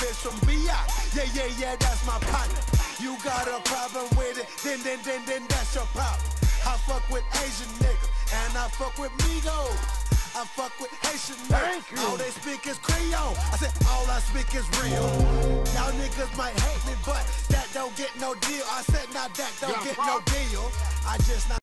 bitch from B.I. Yeah, that's my partner. You got a problem with it, then that's your problem. I fuck with Asian niggas, and I fuck with Migos. I fuck with Haitian niggas. All they speak is Creole. I said all I speak is real. Y'all niggas might hate me, but that don't get no deal. I said now that don't get no deal. I just not